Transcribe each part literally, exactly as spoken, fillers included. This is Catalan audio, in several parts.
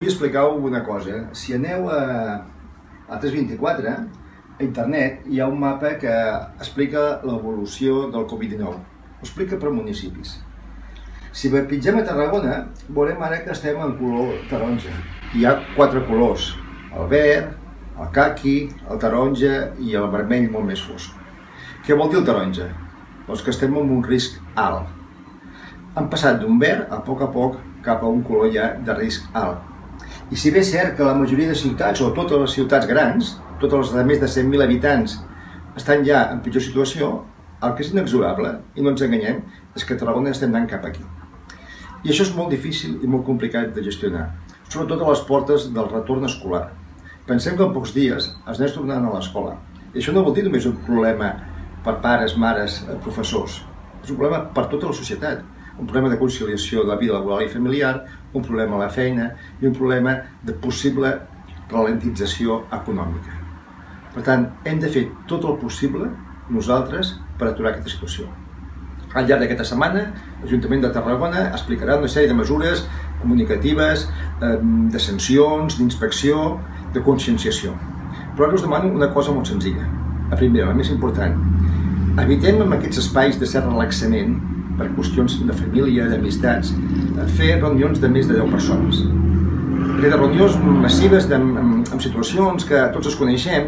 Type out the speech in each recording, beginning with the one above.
Vull explicar-vos una cosa. Si aneu a, a tres vint-i-quatre, a internet hi ha un mapa que explica l'evolució del Covid dinou. Ho explica per municipis. Si pitgem a Tarragona, veurem ara que estem en color taronja. Hi ha quatre colors: el verd, el caqui, el taronja i el vermell molt més fosc. Què vol dir el taronja? Doncs que estem en un risc alt. Han passat d'un verd a poc a poc cap a un color ja de risc alt. I si bé és cert que la majoria de ciutats, o totes les ciutats grans, totes les de més de cent mil habitants, estan ja en pitjor situació, el que és inexorable, i no ens enganyem, és que a Tarragona estem anant cap aquí. I això és molt difícil i molt complicat de gestionar, sobretot a les portes del retorn escolar. Pensem que en pocs dies els nens tornaran a l'escola. I això no vol dir només un problema per pares, mares, professors. És un problema per tota la societat. Un problema de conciliació de la vida laboral i familiar, un problema a la feina i un problema de possible ralentització econòmica. Per tant, hem de fer tot el possible nosaltres per aturar aquesta situació. Al llarg d'aquesta setmana, l'Ajuntament de Tarragona explicarà una sèrie de mesures comunicatives, de sancions, d'inspecció, de conscienciació. Però ara us demano una cosa molt senzilla. La primera, la més important. Evitem en aquests espais de cert relaxament, per qüestions de família, d'amistats, fer reunions de més de deu persones. De reunions massives en situacions que tots es coneixem,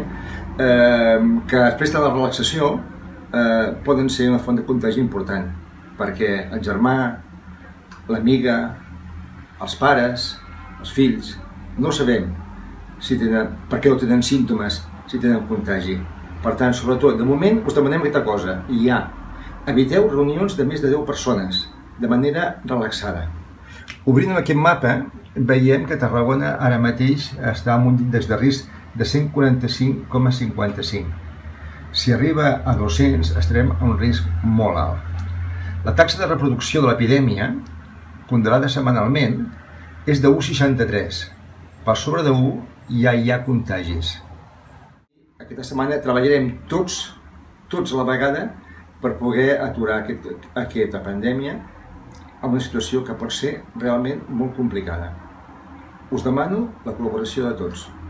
que després de la relaxació poden ser una font de contagi important, perquè el germà, l'amiga, els pares, els fills, no sabem si tenen, per què no tenen símptomes, si tenen contagi. Per tant, sobretot, de moment us demanem aquesta cosa, i ja, eviteu reunions de més de deu persones, de manera relaxada. Obrint aquest mapa, veiem que Tarragona ara mateix està en un índex de risc de cent quaranta-cinc coma cinquanta-cinc. Si arriba a dos-cents, estarem en un risc molt alt. La taxa de reproducció de l'epidèmia, ponderada setmanalment, és de u coma seixanta-tres. Per sobre de u ja hi ha contagis. Aquesta setmana treballarem tots, tots a la vegada, per poder aturar aquest, aquesta pandèmia en una situació que pot ser realment molt complicada. Us demano la col·laboració de tots.